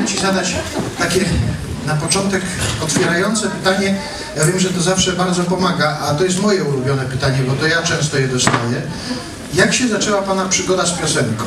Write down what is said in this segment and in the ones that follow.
chciałem Ci zadać takie na początek otwierające pytanie. Ja wiem, że to zawsze bardzo pomaga, a to jest moje ulubione pytanie, bo to ja często je dostaję. Jak się zaczęła Pana przygoda z piosenką?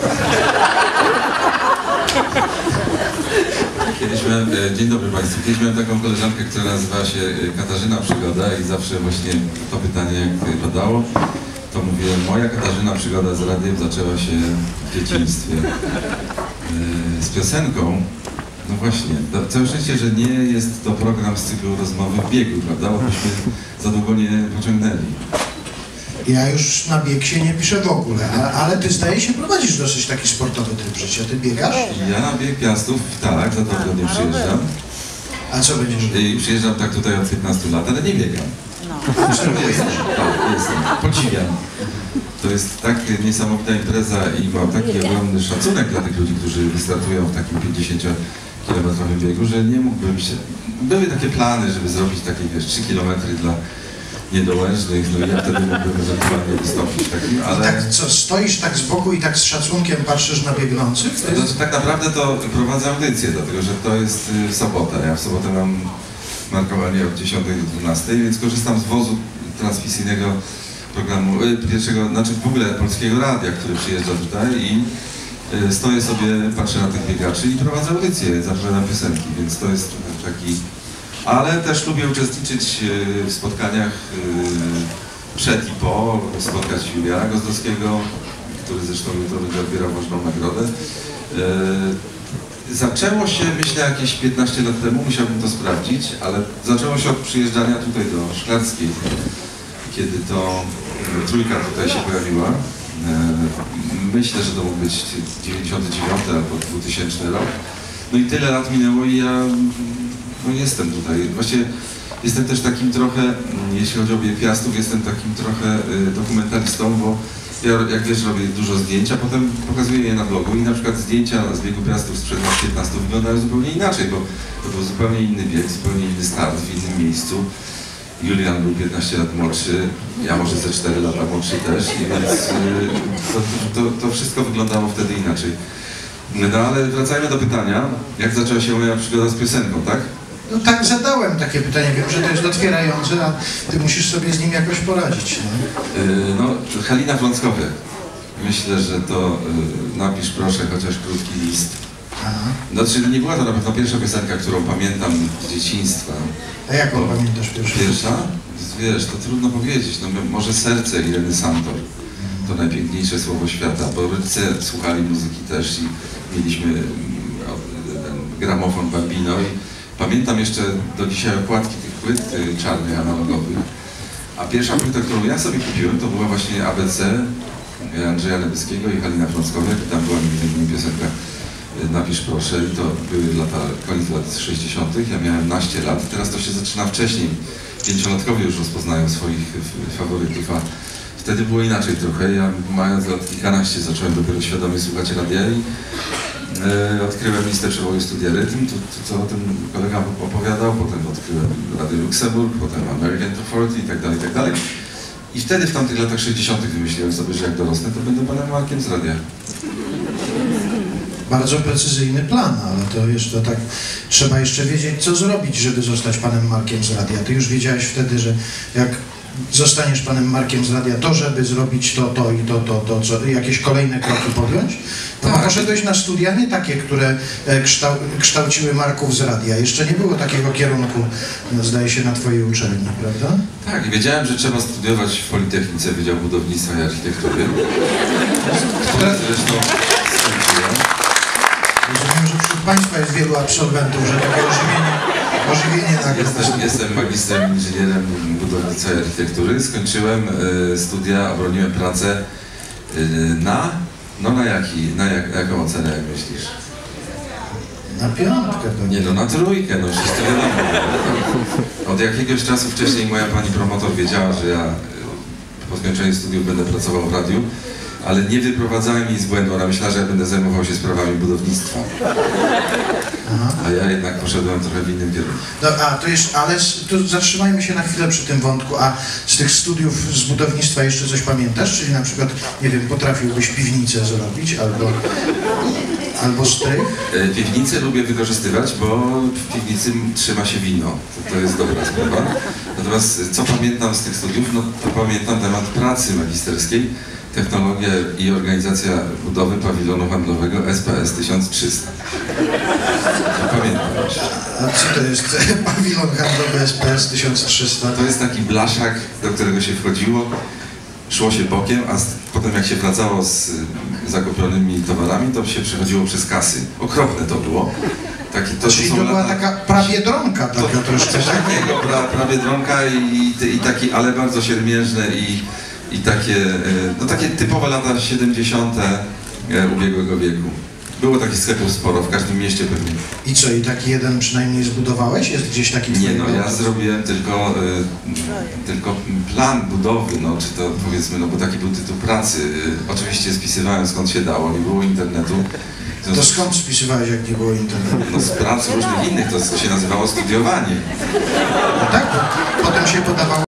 Kiedyś miałem, dzień dobry Państwu, kiedyś miałem taką koleżankę, która nazywała się Katarzyna Przygoda i zawsze właśnie to pytanie jak padało, to mówiłem, moja Katarzyna Przygoda z radiem zaczęła się w dzieciństwie. Z piosenką, no właśnie, całe szczęście, że nie jest to program z cyklu rozmowy w biegu, prawda, bo byśmy za długo nie pociągnęli. Ja już na bieg się nie piszę w ogóle, ale Ty zdaje się prowadzisz dosyć taki sportowy tryb życia. Ty biegasz? Ja na bieg Piastów, tak, za 2 tygodnie przyjeżdżam. A co będziesz robił? Przyjeżdżam tak tutaj od 15 lat, ale nie biegam. Jestem, podziwiam. To jest tak niesamowita impreza i mam taki ogromny szacunek dla tych ludzi, którzy wystartują w takim 50-kilometrowym biegu, że nie mógłbym się... Były takie plany, żeby zrobić takie, wiesz, 3 kilometry dla niedołężnych, no i ja wtedy mógłbym ewentualnie wystąpić takim, ale... Tak, co, stoisz tak z boku i tak z szacunkiem patrzysz na biegnących? To znaczy, tak naprawdę to prowadzę audycję, dlatego że to jest sobota. Ja w sobotę mam markowanie od 10 do 12, więc korzystam z wozu transmisyjnego programu, pierwszego, znaczy w ogóle Polskiego Radia, który przyjeżdża tutaj i stoję sobie, patrzę na tych biegaczy i prowadzę audycję, zapowiadam piosenki, więc to jest taki... Ale też lubię uczestniczyć w spotkaniach przed i po, spotkać Juliana Gozdowskiego, który zresztą jutro będzie odbierał ważną nagrodę. Zaczęło się, myślę, jakieś 15 lat temu, musiałbym to sprawdzić, ale zaczęło się od przyjeżdżania tutaj do Szklarskiej, kiedy to trójka tutaj się pojawiła. Myślę, że to mógł być 99 albo 2000 rok. No i tyle lat minęło i ja no jestem tutaj. Właściwie jestem też takim trochę, jeśli chodzi o bieg Piastów, jestem takim trochę dokumentalistą, bo ja, jak wiesz, robię dużo zdjęć, a potem pokazuję je na blogu i na przykład zdjęcia z biegu Piastów sprzed lat 15 wyglądają zupełnie inaczej, bo to był zupełnie inny bieg, zupełnie inny start w innym miejscu. Julian był 15 lat młodszy, ja może ze 4 lata młodszy też, i więc to wszystko wyglądało wtedy inaczej. No ale wracajmy do pytania, jak zaczęła się moja przygoda z piosenką, tak? No tak, zadałem takie pytanie, wiem, że to jest otwierające, a Ty musisz sobie z nim jakoś poradzić. No, Halina Frąckowie. Myślę, że to napisz proszę chociaż krótki list. Aha. Znaczy, nie była to na pewno pierwsza piosenka, którą pamiętam z dzieciństwa. A jaką pamiętasz pierwszą? Pierwsza? Wiesz, to trudno powiedzieć. No, może Serce Ireny Santor. To najpiękniejsze słowo świata, bo rodzice słuchali muzyki też i mieliśmy gramofon Bambino i pamiętam jeszcze do dzisiaj okładki tych płyt czarnych, analogowych. A pierwsza płyta, którą ja sobie kupiłem, to była właśnie ABC Andrzeja Lebeckiego i Halina Frąckowiak. Tam była mi piosenka Napisz proszę i to były koniec lat 60. Ja miałem 11 lat, teraz to się zaczyna wcześniej. 5-latkowie już rozpoznają swoich faworytów, a wtedy było inaczej trochę. Ja mając lat kilkanaście zacząłem dopiero świadomie słuchać radia i odkryłem listę przewoju Studia Rytm, co o tym kolega opowiadał, potem odkryłem Radio Luksemburg, potem American 240 i tak dalej, i tak dalej. I wtedy w tamtych latach 60. wymyśliłem sobie, że jak dorosnę, to będę panem Markiem z radia. Bardzo precyzyjny plan, ale to jeszcze tak, trzeba jeszcze wiedzieć, co zrobić, żeby zostać panem Markiem z radia. Ty już wiedziałeś wtedy, że jak zostaniesz panem Markiem z radia, to żeby zrobić to i to, jakieś kolejne kroki podjąć? No, tak. Poszedłeś na studia nie takie, które kształciły Marków z radia. Jeszcze nie było takiego kierunku, no, zdaje się, na twojej uczelni, prawda? Tak, i wiedziałem, że trzeba studiować w Politechnice Wydział Budownictwa i Architektury. Zresztą skończyłem. Rozumiem, że wśród Państwa jest wielu absolwentów, że takie ożywienie nagle. Jestem magistrem inżynierem budownictwa i architektury. Skończyłem studia, obroniłem pracę na jaką ocenę, jak myślisz? Na 5 pewnie. Nie no, na 3, no już jest to wiadomo. Od jakiegoś czasu wcześniej moja pani promotor wiedziała, że ja po skończeniu studiów będę pracował w radiu, ale nie wyprowadzałem jej z błędu, ona myślała, że ja będę zajmował się sprawami budownictwa. Aha. A ja jednak poszedłem trochę w innym kierunku. No, ale tu zatrzymajmy się na chwilę przy tym wątku, a z tych studiów z budownictwa jeszcze coś pamiętasz? Czyli na przykład, nie wiem, potrafiłbyś piwnicę zrobić, albo... Albo strych? Piwnicę lubię wykorzystywać, bo w piwnicy trzyma się wino. To jest dobra sprawa. Natomiast co pamiętam z tych studiów, no to pamiętam temat pracy magisterskiej, technologia i organizacja budowy pawilonu handlowego SPS 1300. To pamiętam jeszcze. A co to jest pawilon handlowy SPS 1300? To jest taki blaszak, do którego się wchodziło, szło się bokiem, a potem jak się wracało z zakupionymi towarami, to się przechodziło przez kasy. Okropne to było. Czyli to była taka prabiedronka taka troszkę. Coś takiego, prabiedronka i taki, ale bardzo siermiężne i takie, no takie typowe lata 70. Ubiegłego wieku. Było takich sklepów sporo, w każdym mieście pewnie. I co, i taki jeden przynajmniej zbudowałeś? Jest gdzieś taki... Nie, no ja zrobiłem tylko plan budowy, no czy to powiedzmy, no bo taki był tytuł pracy. Oczywiście spisywałem skąd się dało, nie było internetu. To skąd spisywałeś, jak nie było internetu? No z prac różnych innych, to się nazywało studiowanie.